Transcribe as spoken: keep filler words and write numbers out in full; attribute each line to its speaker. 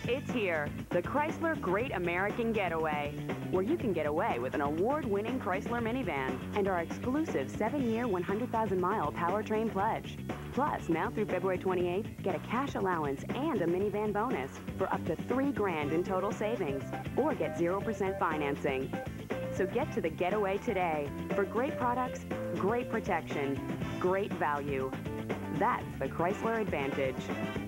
Speaker 1: It's here, the Chrysler Great American Getaway, where you can get away with an award-winning Chrysler minivan and our exclusive seven-year, one hundred thousand mile powertrain pledge. Plus, now through February twenty-eighth, get a cash allowance and a minivan bonus for up to three grand in total savings, or get zero percent financing. So get to the Getaway today for great products, great protection, great value. That's the Chrysler Advantage.